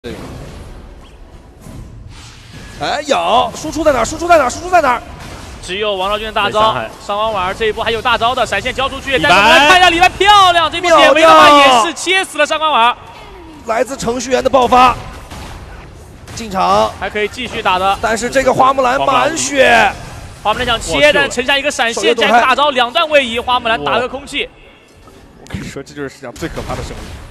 对。哎，有输出在哪儿？输出在哪儿？输出在哪儿？ 只有王昭君的大招，上官婉儿这一波还有大招的闪现交出去，但是我们来看一下李白漂亮，这波解围的话也是切死了上官婉儿。 来自程序员的爆发，进场还可以继续打的， 但是这个花木兰满血， 花木兰想切，但沉下一个闪现加一个大招，两段位移，花木兰打了个空气。 我跟你说，这就是世界上最可怕的生物。